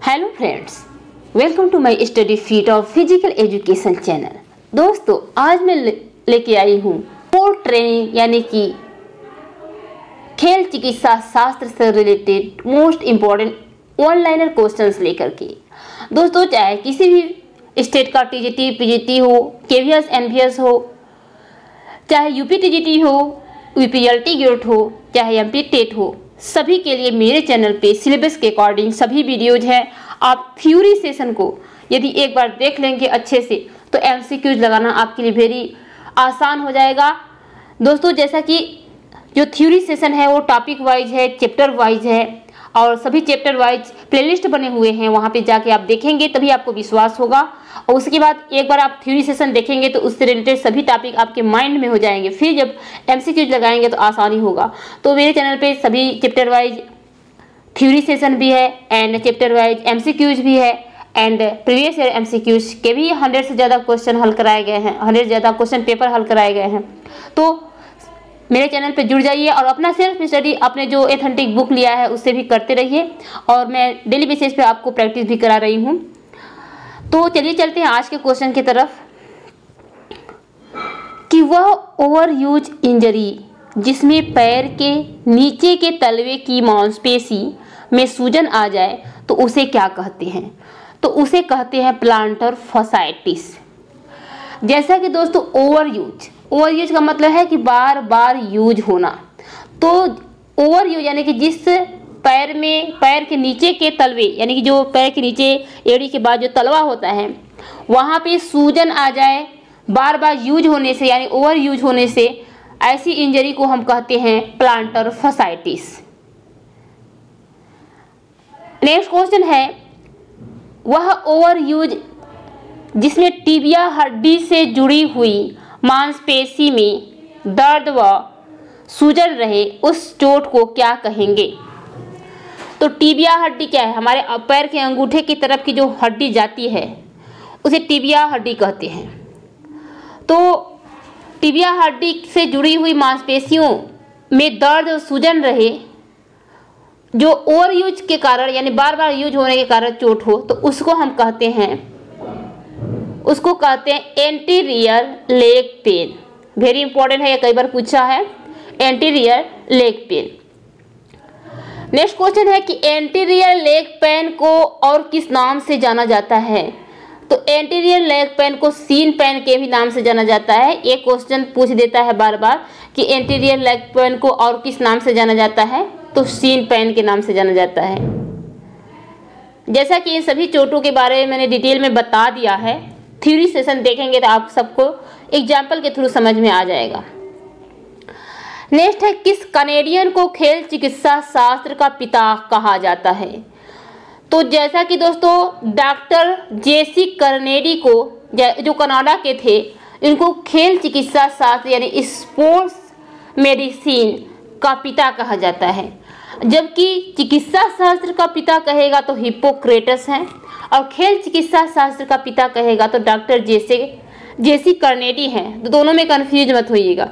Hello friends, welcome to my study fit of physical education channel. दोस्तों, आज मैं लेके आई हूँ स्पोर्ट ट्रेनिंग यानी कि खेल चिकित्सा शास्त्र से related most important one liner questions लेकर के। दोस्तों, चाहे किसी भी स्टेट का टीजीटी, पीजीटी हो, केवीएस, एनवीएस हो, चाहे यूपी टीजीटी हो, यूपीएलटी गेट हो, चाहे एमपी टेट हो, सभी के लिए मेरे चैनल पे सिलेबस के अकॉर्डिंग सभी वीडियोज हैं। आप थ्योरी सेशन को यदि एक बार देख लेंगे अच्छे से तो एमसीक्यूज लगाना आपके लिए वेरी आसान हो जाएगा। दोस्तों, जैसा कि जो थ्योरी सेशन है वो टॉपिक वाइज है, चैप्टर वाइज है और सभी चैप्टर वाइज प्लेलिस्ट बने हुए हैं। वहाँ पे जाके आप देखेंगे तभी आपको विश्वास होगा और उसके बाद एक बार आप थ्योरी सेशन देखेंगे तो उससे रिलेटेड सभी टॉपिक आपके माइंड में हो जाएंगे। फिर जब एमसीक्यूज लगाएंगे तो आसानी होगा। तो मेरे चैनल पे सभी चैप्टर वाइज थ्योरी सेशन भी है एंड चैप्टर वाइज एमसीक्यूज भी है एंड प्रीवियस ईयर एमसीक्यूज के भी 100 से ज़्यादा क्वेश्चन हल कराए गए हैं, 100 से ज़्यादा क्वेश्चन पेपर हल कराए गए हैं। तो मेरे चैनल पे जुड़ जाइए और अपना सेल्फ स्टडी, अपने जो एथेंटिक बुक लिया है उससे भी करते रहिए और मैं डेली बेसिस पे आपको प्रैक्टिस भी करा रही हूँ। तो चलिए चलते हैं आज के क्वेश्चन की तरफ कि वह ओवर यूज इंजरी जिसमें पैर के नीचे के तलवे की मांसपेशी में सूजन आ जाए तो उसे क्या कहते हैं? तो उसे कहते हैं प्लांटर फसाइटिस। जैसा कि दोस्तों ओवर यूज का मतलब है कि बार बार यूज होना। तो ओवर यूज यानी कि जिस पैर के नीचे के तलवे यानी कि जो पैर के नीचे एड़ी के बाद जो तलवा होता है वहाँ पे सूजन आ जाए बार बार यूज होने से यानी ओवर यूज होने से, ऐसी इंजरी को हम कहते हैं प्लांटर फसाइटिस। नेक्स्ट क्वेश्चन है वह ओवर यूज जिसमें टिबिया हड्डी से जुड़ी हुई मांसपेशी में दर्द व सूजन रहे उस चोट को क्या कहेंगे? तो टिबिया हड्डी क्या है? हमारे पैर के अंगूठे की तरफ की जो हड्डी जाती है उसे टिबिया हड्डी कहते हैं। तो टिबिया हड्डी से जुड़ी हुई मांसपेशियों में दर्द और सूजन रहे जो ओवर यूज के कारण यानी बार बार यूज होने के कारण चोट हो तो उसको हम कहते हैं anterior leg pain. Very important है, ये कई बार पूछा है, anterior leg pain. Next question है कि एंटीरियर लेग पेन को और किस नाम से जाना जाता है? तो एंटीरियर लेग पेन को सीन पेन के भी नाम से जाना जाता है। ये क्वेश्चन पूछ देता है बार बार कि एंटीरियर लेग पेन को और किस नाम से जाना जाता है? तो सीन पेन के नाम से जाना जाता है। जैसा कि इन सभी चोटों के बारे में मैंने डिटेल में बता दिया है, थ्योरी सेशन देखेंगे तो आप सबको एग्जाम्पल के थ्रू समझ में आ जाएगा। नेक्स्ट है किस कनेडियन को खेल चिकित्सा शास्त्र का पिता कहा जाता है? तो जैसा कि दोस्तों डॉक्टर जेसी कर्नेडी को जो कनाडा के थे, इनको खेल चिकित्सा शास्त्र यानी स्पोर्ट्स मेडिसिन का पिता कहा जाता है। जबकि चिकित्सा शास्त्र का पिता कहेगा तो हिप्पोक्रेटस हैं और खेल चिकित्सा शास्त्र का पिता कहेगा तो डॉक्टर जेसी कर्नेडी हैं। तो दोनों में कंफ्यूज मत होइएगा।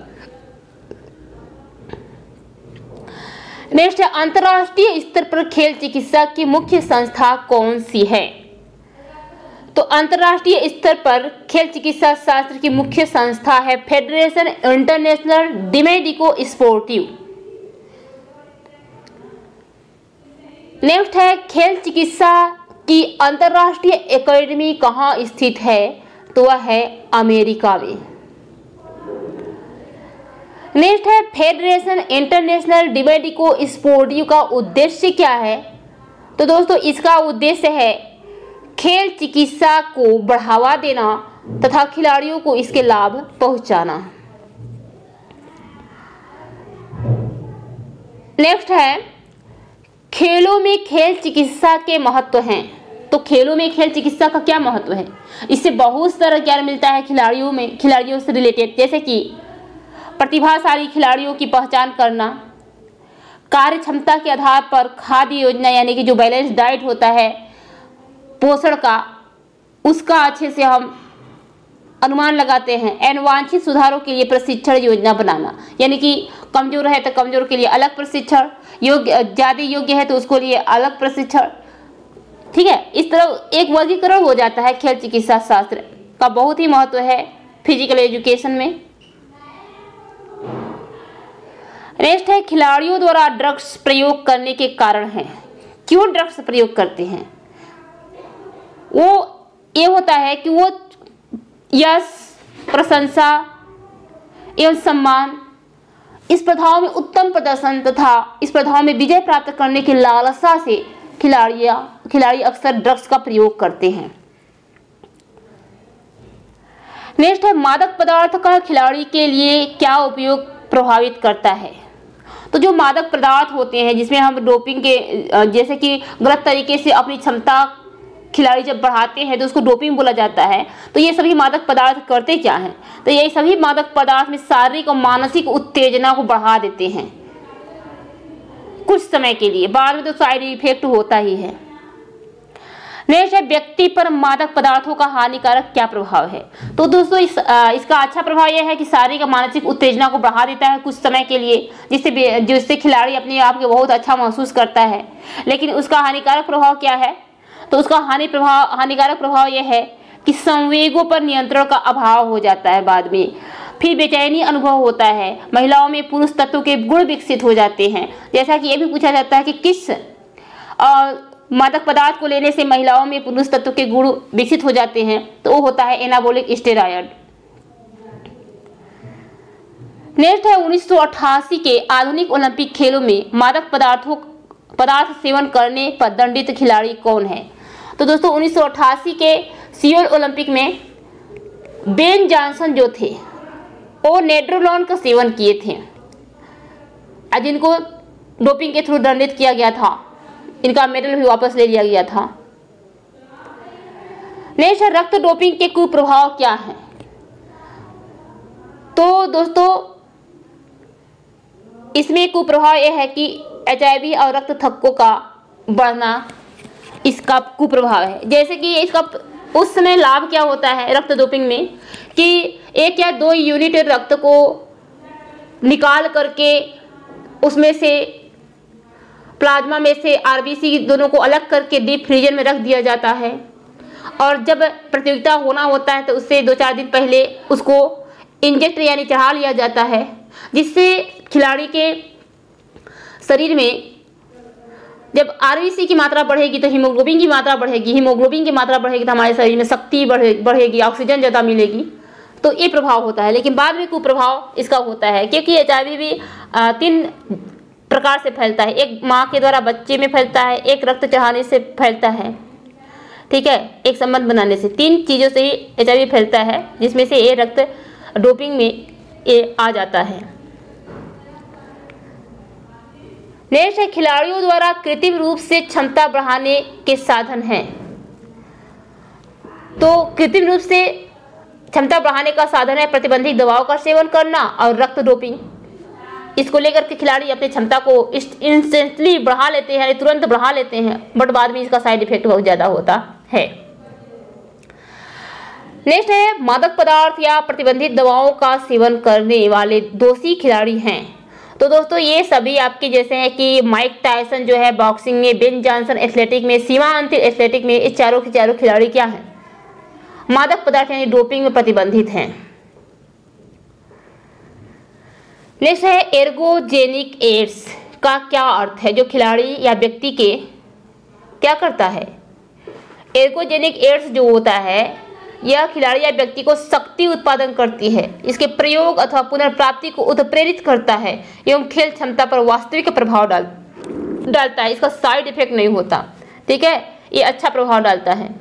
नेक्स्ट है अंतर्राष्ट्रीय स्तर पर खेल चिकित्सा की मुख्य संस्था कौन सी है? तो अंतर्राष्ट्रीय स्तर पर खेल चिकित्सा शास्त्र की मुख्य संस्था है Federation International de Medico Sportive. Next है खेल चिकित्सा की अंतर्राष्ट्रीय एकेडमी कहाँ स्थित है? तो वह है अमेरिका में। नेक्स्ट है Federation International de Medico Sportive का उद्देश्य क्या है? तो दोस्तों इसका उद्देश्य है खेल चिकित्सा को बढ़ावा देना तथा खिलाड़ियों को इसके लाभ पहुंचाना। नेक्स्ट है खेलों में खेल चिकित्सा के महत्व हैं। तो खेलों में खेल चिकित्सा का क्या महत्व है? इससे बहुत सारा ज्ञान मिलता है खिलाड़ियों से रिलेटेड, जैसे कि प्रतिभाशाली खिलाड़ियों की पहचान करना, कार्य क्षमता के आधार पर खाद्य योजना यानी कि जो बैलेंस डाइट होता है पोषण का, उसका अच्छे से हम अनुमान लगाते हैं। अवांछित सुधारों के लिए प्रशिक्षण योजना बनाना यानी कि कमजोर है तो कमजोर के लिए अलग प्रशिक्षण, ज़्यादा योग्य है तो उसको लिए अलग प्रशिक्षण, ठीक है, इस तरह एक वर्गीकरण हो जाता है खेल चिकित्सा शास्त्र का। बहुत ही महत्व है फिजिकल एजुकेशन में। नेक्स्ट है खिलाड़ियों द्वारा ड्रग्स प्रयोग करने के कारण हैं। क्यों ड्रग्स प्रयोग करते हैं? वो ये होता है कि वो यश, प्रशंसा एवं सम्मान, इस स्पर्धाओं में उत्तम प्रदर्शन तथा इस स्पर्धाओं में विजय प्राप्त करने की लालसा से खिलाड़ी अक्सर ड्रग्स का प्रयोग करते हैं। नेक्स्ट है मादक पदार्थ का खिलाड़ी के लिए क्या उपयोग प्रभावित करता है। तो जो मादक पदार्थ होते हैं जिसमें हम डोपिंग के जैसे कि गलत तरीके से अपनी क्षमता खिलाड़ी जब बढ़ाते हैं तो उसको डोपिंग बोला जाता है। तो ये सभी मादक पदार्थ करते क्या हैं? तो ये सभी मादक पदार्थ में शारीरिक और मानसिक उत्तेजना को बढ़ा देते हैं कुछ समय के लिए, बाद में तो साइड इफेक्ट होता ही है। नेक्स्ट है व्यक्ति पर मादक पदार्थों का हानिकारक क्या प्रभाव है। तो दोस्तों इसका अच्छा प्रभाव यह है कि शारीरिक और मानसिक उत्तेजना को बढ़ा देता है कुछ समय के लिए, जिससे खिलाड़ी अपने आप को बहुत अच्छा महसूस करता है। लेकिन उसका हानिकारक प्रभाव क्या है? तो उसका हानिकारक प्रभाव यह है कि संवेगों पर नियंत्रण का अभाव हो जाता है बाद में, फिर बेचैनी अनुभव होता है, महिलाओं में पुरुष तत्व के गुण विकसित हो जाते हैं। जैसा कि ये भी पूछा जाता है कि किस मादक पदार्थ को लेने से महिलाओं में पुरुष तत्व के गुण विकसित हो जाते हैं, तो वो होता है एनाबॉलिक स्टेरॉयड। नेक्स्ट है 1988 के आधुनिक ओलंपिक खेलों में मादक पदार्थ सेवन करने पर दंडित खिलाड़ी कौन है। तो दोस्तों 1988 के सियोल ओलंपिक में बेन जॉनसन जो थे वो नेड्रोलॉन का सेवन किए थे, जिनको डोपिंग के थ्रू दंडित किया गया था। इनका मेडल भी वापस ले लिया गया था। नेक्स्ट है रक्त डोपिंग के कुप्रभाव क्या है। तो दोस्तों इसमें कुप्रभाव यह है कि HIV और रक्त थक्कों का बढ़ना इसका कुप्रभाव है। जैसे कि इसका उस समय लाभ क्या होता है रक्त डोपिंग में कि 1 या 2 यूनिट रक्त को निकाल करके उसमें से प्लाज्मा में से RBC दोनों को अलग करके डीप फ्रीजर में रख दिया जाता है, और जब प्रतियोगिता होना होता है तो उससे 2-4 दिन पहले उसको इंजेक्ट यानी चढ़ा लिया जाता है, जिससे खिलाड़ी के शरीर में जब RBC की मात्रा बढ़ेगी तो हीमोग्लोबिन की मात्रा बढ़ेगी, हीमोग्लोबिन की मात्रा बढ़ेगी तो हमारे शरीर में शक्ति बढ़ेगी, ऑक्सीजन ज़्यादा मिलेगी। तो ये प्रभाव होता है। लेकिन बाद में कुप्रभाव इसका होता है क्योंकि HIV भी 3 प्रकार से फैलता है। एक माँ के द्वारा बच्चे में फैलता है, एक रक्त चढ़ाने से फैलता है, ठीक है, एक संबंध बनाने से। 3 चीज़ों से ही HIV फैलता है, जिसमें से ये रक्त डोपिंग में ये आ जाता है। नेक्स्ट है खिलाड़ियों द्वारा कृत्रिम रूप से क्षमता बढ़ाने के साधन हैं। तो कृत्रिम रूप से क्षमता बढ़ाने का साधन है प्रतिबंधित दवाओं का सेवन करना और रक्त डोपिंग। इसको लेकर के खिलाड़ी अपनी क्षमता को इंस्टेंटली बढ़ा लेते हैं, तुरंत बढ़ा लेते हैं, बट बाद में इसका साइड इफेक्ट बहुत ज़्यादा होता है। नेक्स्ट है मादक पदार्थ या प्रतिबंधित दवाओं का सेवन करने वाले दोषी खिलाड़ी हैं। तो दोस्तों ये सभी आपके जैसे हैं कि माइक टायसन जो है बॉक्सिंग में, बेन जॉनसन एथलेटिक में, सीमा अंतिल एथलेटिक में, इस चारों के चारों खिलाड़ी क्या हैं? मादक पदार्थ यानी डोपिंग में प्रतिबंधित हैं। नेक्स्ट है एर्गोजेनिक एड्स का क्या अर्थ है, जो खिलाड़ी या व्यक्ति के क्या करता है। एर्गोजेनिक एड्स जो होता है यह खिलाड़ी या व्यक्ति को शक्ति उत्पादन करती है, इसके प्रयोग अथवा पुनर्प्राप्ति को उत्प्रेरित करता है एवं खेल क्षमता पर वास्तविक प्रभाव डालता है। इसका साइड इफेक्ट नहीं होता, ठीक है, ये अच्छा प्रभाव डालता है।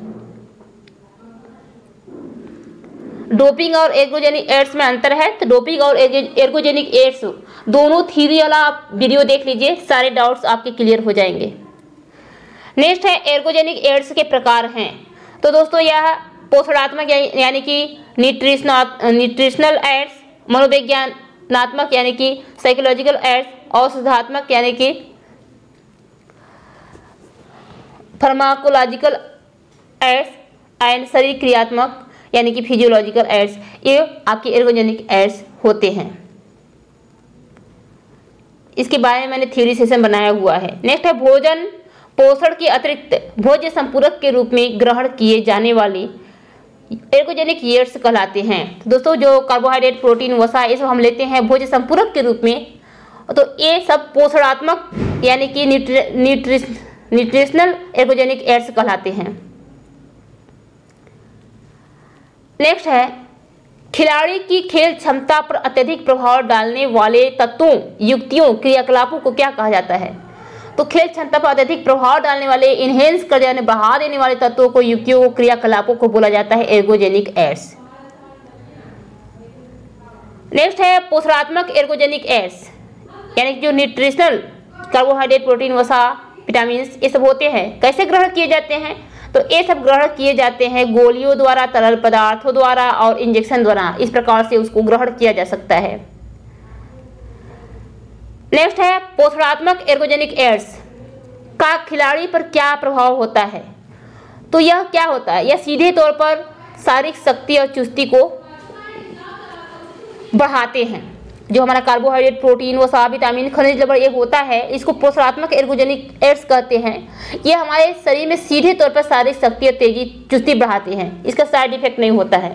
डोपिंग और एर्गोजेनिक एड्स में अंतर है। तो डोपिंग और एर्गोजेनिक एड्स दोनों थ्योरी वाला आप वीडियो देख लीजिए, सारे डाउट्स आपके क्लियर हो जाएंगे। नेक्स्ट है एर्गोजेनिक एड्स के प्रकार हैं। तो दोस्तों यह पोषणात्मक यानी कि न्यूट्रिशनल एड्स, मनोविज्ञानात्मक यानी कि साइकोलॉजिकल एड्स, औषधात्मक यानी कि फार्माकोलॉजिकल एड्स एंड शरीर क्रियात्मक यानी कि फिजियोलॉजिकल एड्स, ये आपके एर्गोजेनिक एड्स होते हैं। इसके बारे में मैंने थ्योरी सेशन बनाया हुआ है। नेक्स्ट है पोषण के अतिरिक्त भोज्य संपूरक के रूप में ग्रहण किए जाने वाले एर्गोजेनिक एड्स कहलाते हैं। तो दोस्तों जो कार्बोहाइड्रेट, प्रोटीन, वसा ये सब हम लेते हैं भोज्य संपूरक के रूप में, तो ये सब पोषणात्मक यानी कि न्यूट्रिशनल एर्गोजेनिक एड्स कहलाते हैं। नेक्स्ट है खिलाड़ी की खेल क्षमता पर अत्यधिक प्रभाव डालने वाले तत्वों, युक्तियों, क्रियाकलापों को क्या कहा जाता है? तो खेल क्षमता पर अत्यधिक प्रभाव डालने वाले, इनहेंस कर देने, बढ़ा देने वाले तत्वों को, युक्तियों, क्रियाकलापों को बोला जाता है एर्गोजेनिक एड्स। नेक्स्ट है पोषणात्मक एर्गोजेनिक एड्स, यानी कि जो न्यूट्रिशनल कार्बोहाइड्रेट, प्रोटीन, वसा, विटामिन ये सब होते हैं। कैसे ग्रहण किए जाते हैं? तो ये सब ग्रहण किए जाते हैं गोलियों द्वारा, तरल पदार्थों द्वारा और इंजेक्शन द्वारा। इस प्रकार से उसको ग्रहण किया जा सकता है। नेक्स्ट है पोषणात्मक एर्गोजेनिक एड्स का खिलाड़ी पर क्या प्रभाव होता है? तो यह क्या होता है? यह सीधे तौर पर शारीरिक शक्ति और चुस्ती को बढ़ाते हैं। जो हमारा कार्बोहाइड्रेट, प्रोटीन, वसा, विटामिन, खनिज लवण ये होता है, इसको पोषणात्मक एर्गोजेनिक एड्स कहते हैं। ये हमारे शरीर में सीधे तौर पर शारीरिक शक्ति और तेजी, चुस्ती बढ़ाते हैं। इसका साइड इफेक्ट नहीं होता है।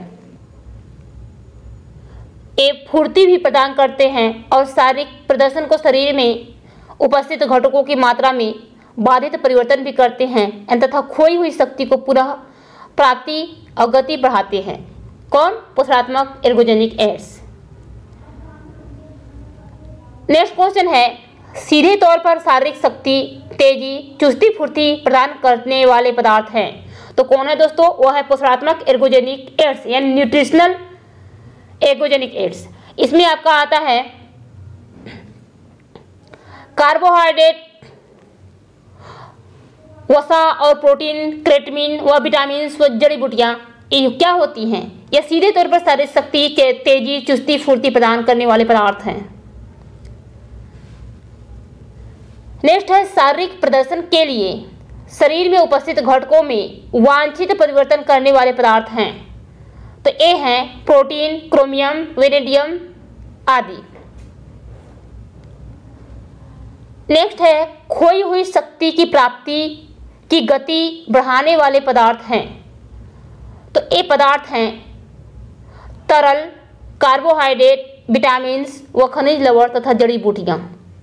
ये फुर्ती भी प्रदान करते हैं और शारीरिक प्रदर्शन को शरीर में उपस्थित घटकों की मात्रा में बाधित परिवर्तन भी करते हैं तथा खोई हुई शक्ति को पुनः प्राप्ति और गति बढ़ाते हैं। कौन? पोषणात्मक एर्गोजेनिक एड्स। नेक्स्ट क्वेश्चन है सीधे तौर पर शारीरिक शक्ति, तेजी, चुस्ती, फुर्ती प्रदान करने वाले पदार्थ हैं। तो कौन है दोस्तों? वह है पोषणात्मक एर्गोजेनिक एड्स यानी न्यूट्रिशनल एर्गोजेनिक एड्स। इसमें आपका आता है कार्बोहाइड्रेट, वसा और प्रोटीन, क्रेटमिन व विटामिन व जड़ी बूटियां ये क्या होती हैं? यह सीधे तौर पर शारीरिक शक्ति, तेजी, चुस्ती, फुर्ती प्रदान करने वाले पदार्थ हैं। नेक्स्ट है शारीरिक प्रदर्शन के लिए शरीर में उपस्थित घटकों में वांछित परिवर्तन करने वाले पदार्थ हैं। तो ये हैं प्रोटीन, क्रोमियम, वेनेडियम आदि। नेक्स्ट है खोई हुई शक्ति की प्राप्ति की गति बढ़ाने वाले पदार्थ हैं। तो ये पदार्थ हैं तरल, कार्बोहाइड्रेट, विटामिन व खनिज लवण तथा जड़ी बूटियां।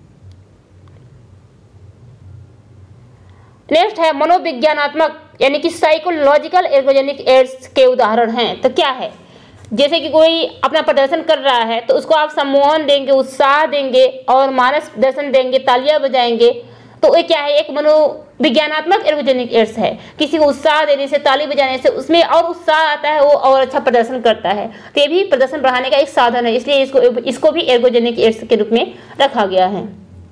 नेक्स्ट है मनोविज्ञानात्मक यानी कि साइकोलॉजिकल एर्गोजेनिक एड्स के उदाहरण हैं। तो क्या है? जैसे कि कोई अपना प्रदर्शन कर रहा है तो उसको आप सम्मोहन देंगे, उत्साह देंगे और मानस दर्शन देंगे, तालियां बजाएंगे, तो ये क्या है? एक मनोविज्ञानात्मक एर्गोजेनिक एड्स है। किसी को उत्साह देने से, ताली बजाने से उसमें और उत्साह आता है, वो और अच्छा प्रदर्शन करता है। तो ये भी प्रदर्शन बढ़ाने का एक साधन है, इसलिए इसको भी एर्गोजेनिक एड्स के रूप में रखा गया है।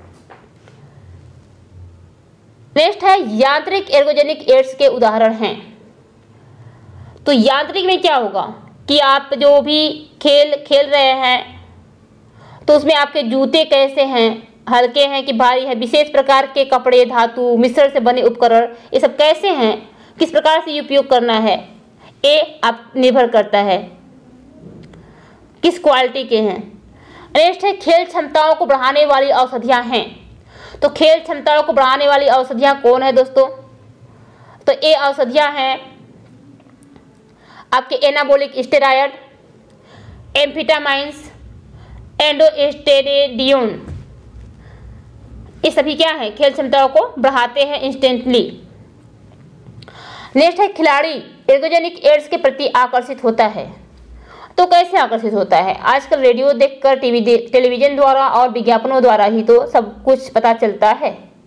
नेक्स्ट है यांत्रिक एर्गोजेनिक एड्स के उदाहरण हैं। तो यांत्रिक में क्या होगा कि आप जो भी खेल खेल रहे हैं तो उसमें आपके जूते कैसे हैं, हल्के हैं कि भारी है, विशेष प्रकार के कपड़े, धातु मिश्रण से बने उपकरण ये सब कैसे हैं, किस प्रकार से उपयोग करना है, ये आप निर्भर करता है किस क्वालिटी के हैं। नेक्स्ट है खेल क्षमताओं को बढ़ाने वाली औषधियां हैं। तो खेल क्षमताओं को बढ़ाने वाली औषधियां कौन है दोस्तों? तो ये औषधियां हैं आपके एनाबोलिक स्टेरॉयड, एम्फेटामाइंस, एंडोस्टेरेडियोन। ये सभी क्या है? खेल क्षमताओं को बढ़ाते हैं इंस्टेंटली। नेक्स्ट है खिलाड़ी एर्गोजेनिक एड्स के प्रति आकर्षित होता है। तो कैसे आकर्षित होता है? आजकल रेडियो देखकर, टेलीविजन द्वारा और विज्ञापनों द्वारा ही तो सब कुछ पता चलता है।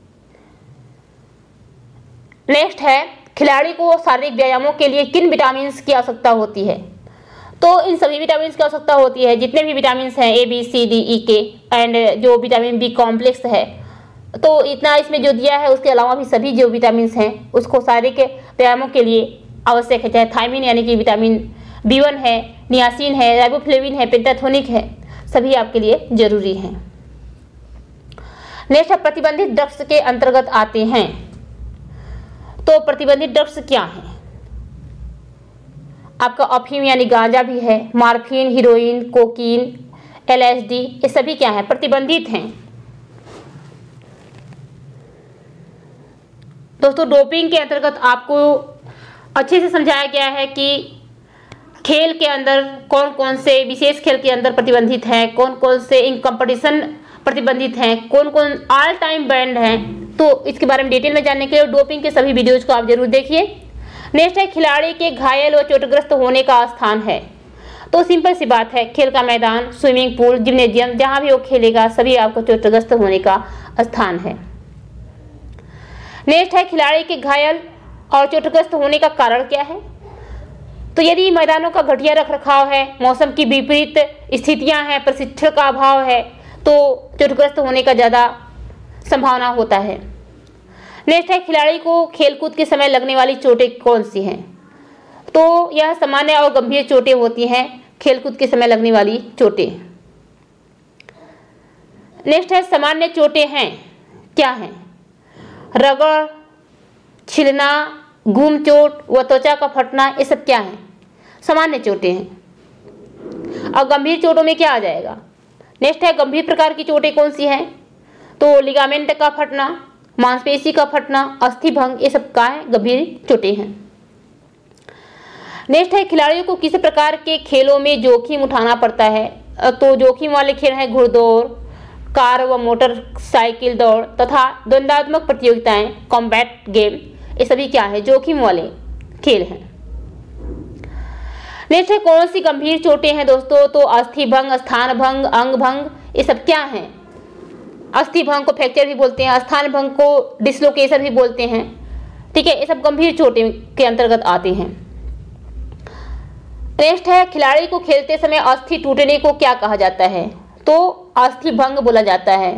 नेक्स्ट है खिलाड़ी को शारीरिक व्यायामों के लिए किन विटामिन की आवश्यकता होती है? तो इन सभी विटामिन की आवश्यकता होती है, जितने भी विटामिन हैं ए, बी, सी, डी, ई, के एंड जो विटामिन बी कॉम्प्लेक्स है, तो इतना इसमें जो दिया है उसके अलावा भी सभी जो विटामिन हैं उसको शारीरिक व्यायामों के लिए आवश्यक है। चाहे थायमिन यानी कि विटामिन B1 है, नियासिन है, राइबोफ्लेविन है, पेंटाथोनिक है, सभी आपके लिए जरूरी हैं। नेक्स्ट प्रतिबंधित ड्रग्स के अंतर्गत आते हैं। तो प्रतिबंधित ड्रग्स क्या है? आपका अफीम यानी गांजा भी है, मार्फिन, हीरोइन, कोकीन, LSD ये सभी क्या है? प्रतिबंधित हैं। दोस्तों डोपिंग के अंतर्गत आपको अच्छे से समझाया गया है कि खेल के अंदर कौन कौन से विशेष खेल के अंदर प्रतिबंधित हैं, कौन कौन से इन कंपटीशन प्रतिबंधित हैं, कौन कौन ऑल टाइम बैंड हैं। तो इसके बारे में डिटेल में जानने के लिए डोपिंग के सभी वीडियोज को आप जरूर देखिए। नेक्स्ट है खिलाड़ी के घायल व चोटग्रस्त होने का स्थान है। तो सिंपल सी बात है, खेल का मैदान, स्विमिंग पूल, जिम्नेजियम, जहां भी वो खेलेगा सभी आपको चोटग्रस्त होने का स्थान है। नेक्स्ट है खिलाड़ी के घायल और चोटग्रस्त होने का कारण क्या है। तो यदि मैदानों का घटिया रखरखाव है, मौसम की विपरीत स्थितियां हैं, प्रशिक्षण का अभाव है, तो चोटग्रस्त होने का ज़्यादा संभावना होता है। नेक्स्ट है खिलाड़ी को खेलकूद के समय लगने वाली चोटें कौन सी हैं। तो यह सामान्य और गंभीर चोटें होती हैं, खेलकूद के समय लगने वाली चोटें। नेक्स्ट है सामान्य चोटें हैं क्या हैं। रगड़, छिलना, घूम चोट व त्वचा का फटना, ये सब क्या है, सामान्य चोटें हैं। और गंभीर चोटों में क्या आ जाएगा। नेक्स्ट है गंभीर प्रकार की चोटें कौन सी हैं। तो लिगामेंट का फटना, मांसपेशी का फटना, अस्थि भंग, ये सब का है गंभीर चोटें हैं। नेक्स्ट है खिलाड़ियों को किस प्रकार के खेलों में जोखिम उठाना पड़ता है। तो जोखिम वाले खेल हैं घुड़दौड़, कार व मोटरसाइकिल दौड़ तथा द्वंद्वात्मक प्रतियोगिताएं, कॉम्बैट गेम, ये सभी क्या है, जोखिम वाले खेल हैं। नेक्स्ट है कौन सी गंभीर चोटें हैं दोस्तों। तो अस्थि भंग, स्थान भंग, अंग भंग, ये सब क्या हैं। अस्थि भंग को फ्रैक्चर भी बोलते हैं, स्थान भंग को डिसलोकेशन भी बोलते हैं। ठीक है, ये सब गंभीर चोटें के अंतर्गत आते हैं। नेक्स्ट है खिलाड़ी को खेलते समय अस्थि टूटने को क्या कहा जाता है। तो अस्थि भंग बोला जाता है।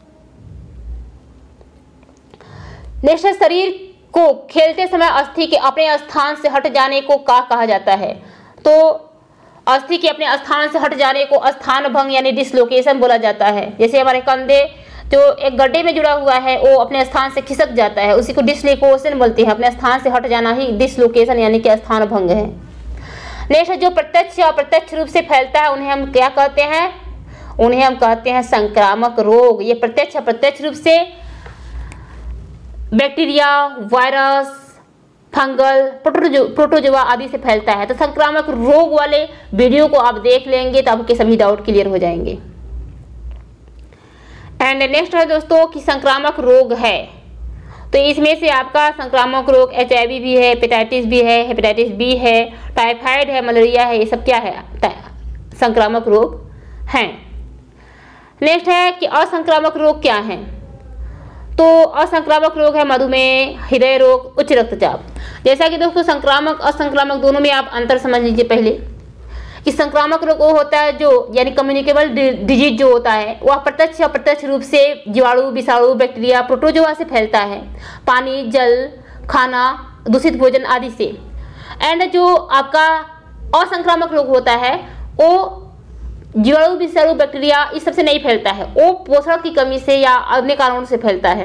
नेक्स्ट है शरीर को खेलते समय अस्थि के अपने स्थान से हट जाने को क्या कहा जाता है। तो अस्थि के अपने स्थान से हट जाने को स्थान भंग यानी डिसलोकेशन बोला जाता है। जैसे हमारे कंधे जो एक गड्ढे में जुड़ा हुआ है वो अपने स्थान से खिसक जाता है, उसी को डिसलोकेशन बोलते हैं। अपने स्थान से हट जाना ही डिसलोकेशन यानी कि स्थान भंग है। नेक्स्ट जो प्रत्यक्ष या अप्रत्यक्ष रूप से फैलता है उन्हें हम क्या कहते हैं, उन्हें हम कहते हैं संक्रामक रोग। ये प्रत्यक्ष अप्रत्यक्ष रूप से बैक्टीरिया, वायरस, फंगल, प्रोटोजोआ आदि से फैलता है। तो संक्रामक रोग वाले वीडियो को आप देख लेंगे तो आपके सभी डाउट क्लियर हो जाएंगे। एंड नेक्स्ट है दोस्तों कि संक्रामक रोग है। तो इसमें से आपका संक्रामक रोग HIV भी है, हेपेटाइटिस भी है, हेपेटाइटिस B है, टाइफाइड है, मलेरिया है, ये सब क्या है, संक्रामक रोग हैं। नेक्स्ट है कि असंक्रामक रोग क्या है। तो असंक्रामक रोग है मधुमेह, हृदय रोग, उच्च रक्तचाप। जैसा कि दोस्तों संक्रामक असंक्रामक दोनों में आप अंतर समझ लीजिए पहले कि संक्रामक रोग वो होता है जो यानी कम्युनिकेबल डिजीज जो होता है वह प्रत्यक्ष या अप्रत्यक्ष रूप से जीवाणु, विषाणु, बैक्टीरिया, प्रोटोजोआ से फैलता है, पानी, जल, खाना, दूषित भोजन आदि से। एंड जो आपका असंक्रामक रोग होता है वो जीवाणु, विषाणु, बैक्टीरिया इस सबसे नहीं फैलता है, वो पोषण की कमी से या अन्य कारणों से फैलता है।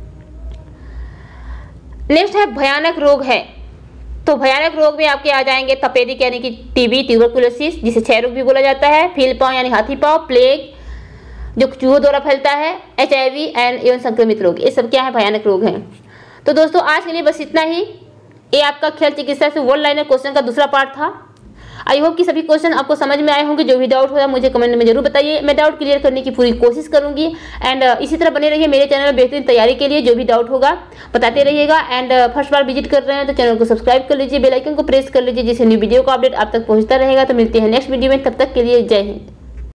नेक्स्ट है भयानक रोग है। तो भयानक रोग में आपके आ जाएंगे तपेदिक यानी कि टीबी, ट्यूबरकुलोसिस जिसे क्षय रोग भी बोला जाता है, फील पाँव यानी हाथी पाँव, प्लेग जो चूहों द्वारा फैलता है, HIV एंड एवं संक्रमित रोग, ये सब क्या है, भयानक रोग हैं। तो दोस्तों आज के लिए बस इतना ही। ये आपका खेल चिकित्सा से वन लाइनर क्वेश्चन का दूसरा पार्ट था। आई होप कि सभी क्वेश्चन आपको समझ में आए होंगे। जो भी डाउट होगा मुझे कमेंट में जरूर बताइए, मैं डाउट क्लियर करने की पूरी कोशिश करूंगी। एंड इसी तरह बने रहिए मेरे चैनल में बेहतरीन तैयारी के लिए। जो भी डाउट होगा बताते रहिएगा। एंड फर्स्ट बार विजिट कर रहे हैं तो चैनल को सब्सक्राइब कर लीजिए, बेल आइकन को प्रेस कर लीजिए, जिससे न्यू वीडियो का अपडेट आप तक पहुंचता रहेगा। तो मिलते हैं नेक्स्ट वीडियो में, तब तक के लिए जय हिंद।